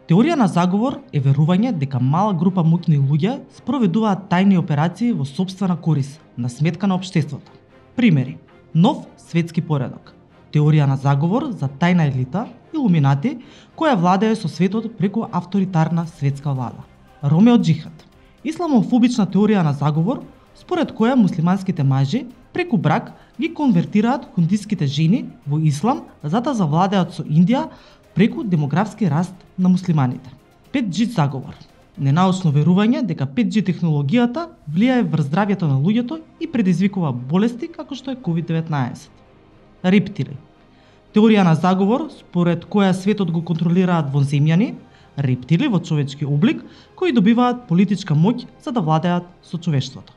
Теорија на заговор е верување дека мала група моќни луѓе спроведуваат тајни операции во сопствена корис, на сметка на општеството. Примери: нов светски поредок, теорија на заговор за тајна елита, илуминати, која владее со светот преку авторитарна светска влада. Ромео Џихад, исламофобична теорија на заговор, според која муслиманските мажи преку брак ги конвертираат хундиските жени во ислам за да завладеат со Индија преку демографски раст на муслиманите. 5G заговор, ненаучно верување дека 5G технологијата влијае врз здравјето на луѓето и предизвикува болести како што е COVID-19. Рептили, теорија на заговор според која светот го контролираат вонземјани, рептили во човечки облик кои добиваат политичка моќ за да владеат со човештвото.